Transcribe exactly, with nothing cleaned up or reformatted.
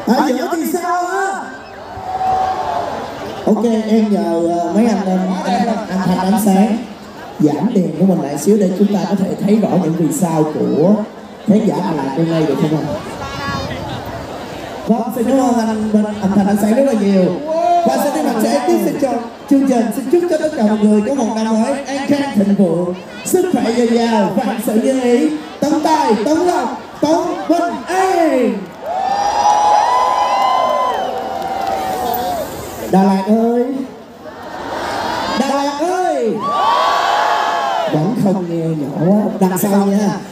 Ở giữa thì sao á? Ok, em nhờ uh, mấy anh anh, anh, anh Thành ánh sáng giảm đèn của mình lại xíu để chúng ta có thể thấy rõ những vì sao của khán giả Đà Lạt hôm nay được không anh? Vâng, xin cảm ơn anh bên anh Thành ánh sáng rất là nhiều. Và sau khi mặt sẽ tiếp xin cho chương trình xin chúc cho tất cả mọi người có một năm mới an khang thịnh vượng, sức khỏe dồi dào, vạn sự như ý, tấn tài, tấn lộc, tấn bình an. Đà Lạt ơi, Đà Lạt ơi, vẫn không nghe nhỏ quá, đằng sau nha.